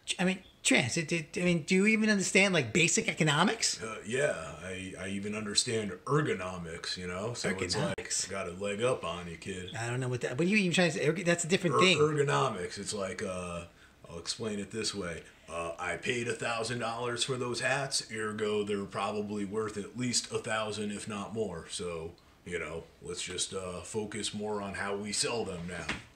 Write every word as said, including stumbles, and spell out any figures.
I mean, Trans, it, it, I mean, do you even understand like basic economics? Uh, yeah, I, I even understand ergonomics, you know? So it's like, Ergonomics. I got a leg up on you, kid. I don't know what that. What are you even trying to say? Erg- That's a different Er, thing. ergonomics, it's like, uh, I'll explain it this way. Uh, I paid a thousand dollars for those hats, ergo they're probably worth at least a thousand, if not more. So, you know, let's just uh, focus more on how we sell them now.